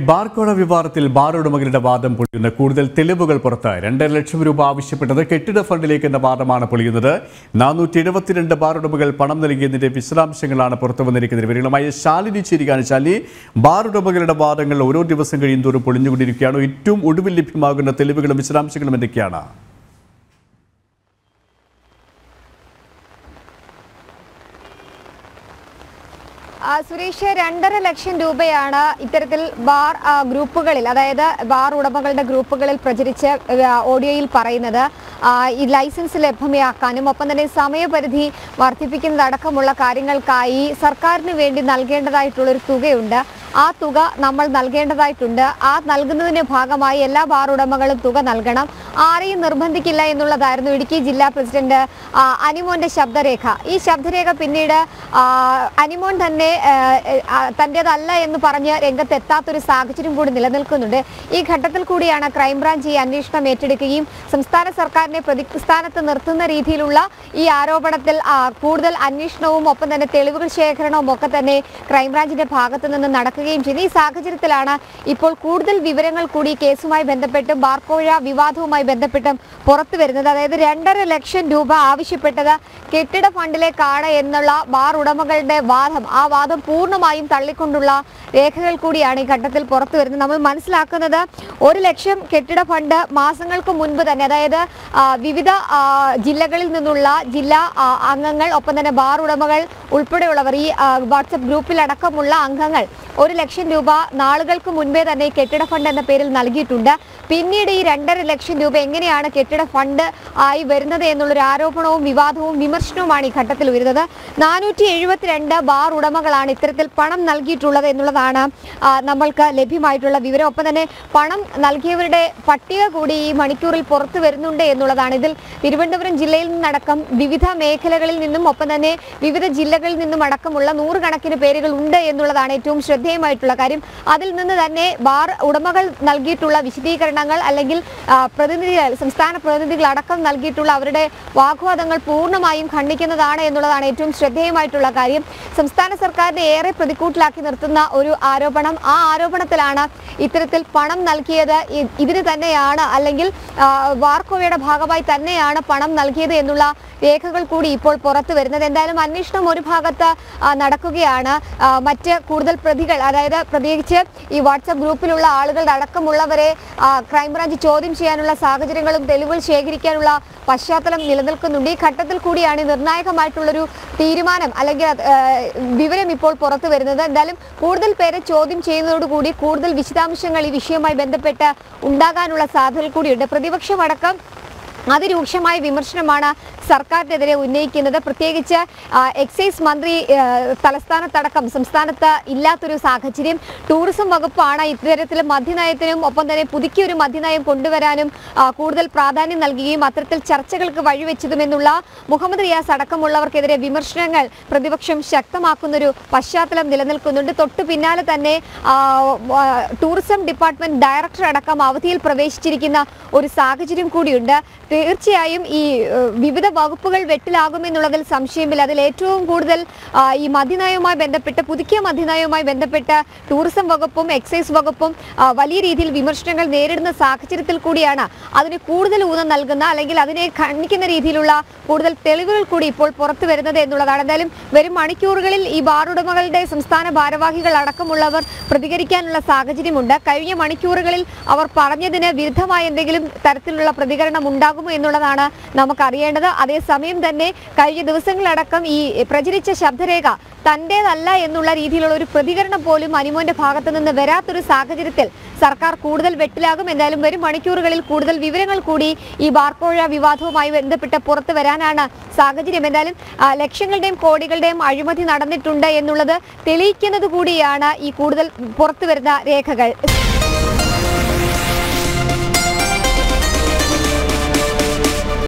ബാർക്കോഴ വിവാദത്തിൽ ബാർ ഉടമകളുടെ വാദം പൊളിയുന്ന കൂടുതൽ തെളിവുകൾ പുറത്ത് 2.5 ലക്ഷം രൂപ ആവശ്യപ്പെട്ടത് കെട്ടിട ഫണ്ടിലേക്ക് എന്ന വാദമാണ് പൊളിയുന്നത്. 472 ബാർ ഉടമകൾ പണം നൽകിയതിന്റെ വിശദാംശങ്ങളാണ് പുറത്തു വന്നിരിക്കുന്നത്. വിവരങ്ങളുമായി ശാലിനി ചേരുകയാണ്. ശാലിനി, ബാർ ഉടമകളുടെ വാദങ്ങൾ ഓരോ ദിവസം കഴിയുന്തോറും പൊളിഞ്ഞുകൊണ്ടിരിക്കുകയാണ്. ഏറ്റവും ഒടുവിൽ ലഭ്യമാകുന്ന തെളിവുകളും വിശദാംശങ്ങളും എന്തൊക്കെയാണ്? സുരേഷ്, 2.5 ലക്ഷം രൂപയാണ് ഇത്തരത്തിൽ ബാർ ഗ്രൂപ്പുകളിൽ, അതായത് ബാർ ഉടമകളുടെ ഗ്രൂപ്പുകളിൽ പ്രചരിച്ച് ഓഡിയോയിൽ പറയുന്നത്. ഈ ലൈസൻസ് ലഭ്യമാക്കാനും ഒപ്പം തന്നെ സമയപരിധി വർദ്ധിപ്പിക്കുന്നതടക്കമുള്ള കാര്യങ്ങൾക്കായി സർക്കാരിന് വേണ്ടി നൽകേണ്ടതായിട്ടുള്ളൊരു തുകയുണ്ട്. ആ തുക നമ്മൾ നൽകേണ്ടതായിട്ടുണ്ട്. ആ നൽകുന്നതിന്റെ ഭാഗമായി എല്ലാ ബാർ ഉടമകളും തുക നൽകണം, ആരെയും നിർബന്ധിക്കില്ല എന്നുള്ളതായിരുന്നു ഇടുക്കി ജില്ലാ പ്രസിഡന്റ് അനിമോന്റെ ശബ്ദരേഖ. ഈ ശബ്ദരേഖ പിന്നീട് അനിമോൻ തന്നെ തൻ്റേതല്ല എന്ന് പറഞ്ഞ് രംഗത്തെത്താത്തൊരു സാഹചര്യം കൂടി നിലനിൽക്കുന്നുണ്ട്. ഈ ഘട്ടത്തിൽ കൂടിയാണ് ക്രൈംബ്രാഞ്ച് ഈ അന്വേഷണം ഏറ്റെടുക്കുകയും സംസ്ഥാന സർക്കാരിനെ പ്രതിസ്ഥാനത്ത് നിർത്തുന്ന രീതിയിലുള്ള ഈ ആരോപണത്തിൽ കൂടുതൽ അന്വേഷണവും ഒപ്പം തന്നെ തെളിവുകൾ ശേഖരണവും ഒക്കെ തന്നെ ക്രൈംബ്രാഞ്ചിന്റെ ഭാഗത്തു നിന്ന് നടക്കുകയും ചെയ്തു. ഈ സാഹചര്യത്തിലാണ് ഇപ്പോൾ കൂടുതൽ വിവരങ്ങൾ കൂടി കേസുമായി ബന്ധപ്പെട്ടും ബാർക്കോഴ വിവാദവുമായി ബന്ധപ്പെട്ടും പുറത്തു വരുന്നത്. അതായത് 2.5 ലക്ഷം രൂപ ആവശ്യപ്പെട്ടത് കെട്ടിട ഫണ്ടിലേക്കാണ് എന്നുള്ള ബാർ ഉടമകളുടെ വാദം, ആ വാദം പൂർണ്ണമായും തള്ളിക്കൊണ്ടുള്ള രേഖകൾ കൂടിയാണ് ഈ ഘട്ടത്തിൽ പുറത്തു വരുന്നത്. നമ്മൾ മനസ്സിലാക്കുന്നത് 1 ലക്ഷം കെട്ടിട ഫണ്ട് മാസങ്ങൾക്ക് മുൻപ് തന്നെ, അതായത് വിവിധ ജില്ലകളിൽ നിന്നുള്ള ജില്ലാ അംഗങ്ങൾ ഒപ്പം തന്നെ ബാർ ഉടമകൾ ഉൾപ്പെടെയുള്ളവർ, ഈ വാട്സപ്പ് ഗ്രൂപ്പിലടക്കമുള്ള അംഗങ്ങൾ 1 ലക്ഷം രൂപ നാളുകൾക്ക് മുൻപേ തന്നെ കെട്ടിട ഫണ്ട് എന്ന പേരിൽ നൽകിയിട്ടുണ്ട്. പിന്നീട് ഈ 2.5 ലക്ഷം രൂപ എങ്ങനെയാണ് കെട്ടിട ഫണ്ട് ആയി വരുന്നത് എന്നുള്ളൊരു ആരോപണവും വിവാദവും വിമർശനവുമാണ് ഈ ഘട്ടത്തിൽ വരുന്നത്. 472 ബാർ ഉടമകളാണ് ഇത്തരത്തിൽ പണം നൽകിയിട്ടുള്ളത് എന്നുള്ളതാണ് നമ്മൾക്ക് ലഭ്യമായിട്ടുള്ള വിവരം. ഒപ്പം തന്നെ പണം നൽകിയവരുടെ പട്ടിക കൂടി ഈ മണിക്കൂറിൽ പുറത്തു വരുന്നുണ്ട് എന്നുള്ളതാണ്. ഇതിൽ തിരുവനന്തപുരം ജില്ലയിൽ നിന്നടക്കം വിവിധ മേഖലകളിൽ നിന്നും ഒപ്പം തന്നെ വിവിധ ജില്ലകളിൽ നിന്നും അടക്കമുള്ള 100 കണക്കിന് പേരുകൾ ഉണ്ട് എന്നുള്ളതാണ് ഏറ്റവും ശ്രദ്ധേയമായിട്ടുള്ള കാര്യം. അതിൽ നിന്ന് തന്നെ ബാർ ഉടമകൾ നൽകിയിട്ടുള്ള വിശദീകരണങ്ങൾ അല്ലെങ്കിൽ പ്രതിനിധികൾ, സംസ്ഥാന പ്രതിനിധികൾ അടക്കം നൽകിയിട്ടുള്ള അവരുടെ വാഗ്വാദങ്ങൾ പൂർണ്ണമായും ഖണ്ഡിക്കുന്നതാണ് എന്നുള്ളതാണ് ഏറ്റവും ശ്രദ്ധേയമായിട്ടുള്ള കാര്യം. സംസ്ഥാന സർക്കാരിനെ ഏറെ പ്രതികൂട്ടിലാക്കി നിർത്തുന്ന ഒരു ആരോപണം. ആ ആരോപണത്തിലാണ് ഇത്തരത്തിൽ പണം നൽകിയത് ഇതിന് തന്നെയാണ്, അല്ലെങ്കിൽ ബാർക്കോഴയുടെ ഭാഗമായി തന്നെയാണ് പണം നൽകിയത് എന്നുള്ള രേഖകൾ കൂടി ഇപ്പോൾ പുറത്തു വരുന്നത്. എന്തായാലും അന്വേഷണം ഒരു ഭാഗത്ത് നടക്കുകയാണ്. മറ്റ് കൂടുതൽ പ്രതികൾ, അതായത് പ്രത്യേകിച്ച് ഈ വാട്സപ്പ് ഗ്രൂപ്പിലുള്ള ആളുകളുടെ അടക്കമുള്ളവരെ ക്രൈംബ്രാഞ്ച് ചോദ്യം ചെയ്യാനുള്ള സാഹചര്യങ്ങളും തെളിവുകൾ ശേഖരിക്കാനുള്ള പശ്ചാത്തലം നിലനിൽക്കുന്നുണ്ട്. ഈ ഘട്ടത്തിൽ കൂടിയാണ് നിർണായകമായിട്ടുള്ളൊരു തീരുമാനം അല്ലെങ്കിൽ വിവരം ഇപ്പോൾ പുറത്തു വരുന്നത്. എന്തായാലും കൂടുതൽ പേരെ ചോദ്യം ചെയ്യുന്നതോടുകൂടി കൂടുതൽ വിശദാംശങ്ങൾ ഈ വിഷയവുമായി ബന്ധപ്പെട്ട് ഉണ്ടാകാനുള്ള സാധ്യത കൂടിയുണ്ട്. പ്രതിപക്ഷമടക്കം അതിരൂക്ഷമായ വിമർശനമാണ് സർക്കാരിനെതിരെ ഉന്നയിക്കുന്നത്. പ്രത്യേകിച്ച് എക്സൈസ് മന്ത്രി തലസ്ഥാനത്തടക്കം സംസ്ഥാനത്ത് ഇല്ലാത്തൊരു സാഹചര്യം. ടൂറിസം വകുപ്പാണ് ഇത്തരത്തിൽ മദ്യനയത്തിനും ഒപ്പം തന്നെ പുതുക്കിയൊരു മദ്യനയം കൊണ്ടുവരാനും കൂടുതൽ പ്രാധാന്യം നൽകുകയും അത്തരത്തിൽ ചർച്ചകൾക്ക് വഴിവെച്ചതുമെന്നുള്ള മുഹമ്മദ് റിയാസ് അടക്കമുള്ളവർക്കെതിരെ വിമർശനങ്ങൾ പ്രതിപക്ഷം ശക്തമാക്കുന്നൊരു പശ്ചാത്തലം നിലനിൽക്കുന്നുണ്ട്. തൊട്ടു പിന്നാലെ തന്നെ ടൂറിസം ഡിപ്പാർട്ട്മെന്റ് ഡയറക്ടർ അടക്കം അവധിയിൽ പ്രവേശിച്ചിരിക്കുന്ന ഒരു സാഹചര്യം കൂടിയുണ്ട്. തീർച്ചയായും ഈ വിവിധ വകുപ്പുകൾ വെട്ടിലാകുമെന്നുള്ളതിൽ സംശയമില്ല. അതിൽ ഏറ്റവും കൂടുതൽ ഈ മദ്യനയവുമായി ബന്ധപ്പെട്ട്, പുതുക്കിയ മദ്യനയവുമായി ബന്ധപ്പെട്ട് ടൂറിസം വകുപ്പും എക്സൈസ് വകുപ്പും വലിയ രീതിയിൽ വിമർശനങ്ങൾ നേരിടുന്ന സാഹചര്യത്തിൽ കൂടിയാണ് അതിന് കൂടുതൽ ഊന്നൽ നൽകുന്ന അല്ലെങ്കിൽ അതിനെ ഖണ്ഡിക്കുന്ന രീതിയിലുള്ള കൂടുതൽ തെളിവുകൾ കൂടി ഇപ്പോൾ പുറത്തു വരുന്നത് എന്നുള്ളതാണ്. എന്തായാലും വരും മണിക്കൂറുകളിൽ ഈ ബാർ ഉടമകളുടെ സംസ്ഥാന ഭാരവാഹികൾ അടക്കമുള്ളവർ പ്രതികരിക്കാനുള്ള സാഹചര്യമുണ്ട്. കഴിഞ്ഞ മണിക്കൂറുകളിൽ അവർ പറഞ്ഞതിന് വിരുദ്ധമായ എന്തെങ്കിലും തരത്തിലുള്ള പ്രതികരണം ഉണ്ടാകുമോ എന്നുള്ളതാണ് നമുക്കറിയേണ്ടത്. അതേസമയം തന്നെ കഴിഞ്ഞ ദിവസങ്ങളടക്കം ഈ പ്രചരിച്ച ശബ്ദരേഖ തൻ്റേതല്ല എന്നുള്ള രീതിയിലുള്ള ഒരു പ്രതികരണം പോലും അനിമോന്റെ ഭാഗത്തു നിന്ന് വരാത്തൊരു സാഹചര്യത്തിൽ സർക്കാർ കൂടുതൽ വെട്ടിലാകും. എന്തായാലും വരും മണിക്കൂറുകളിൽ കൂടുതൽ വിവരങ്ങൾ കൂടി ഈ ബാർക്കോഴ വിവാദവുമായി ബന്ധപ്പെട്ട് പുറത്തു വരാനാണ് സാഹചര്യം. എന്തായാലും ലക്ഷങ്ങളുടെയും കോടികളുടെയും അഴിമതി നടന്നിട്ടുണ്ട് എന്നുള്ളത് തെളിയിക്കുന്നത് കൂടിയാണ് ഈ കൂടുതൽ പുറത്തു വരുന്ന രേഖകൾ.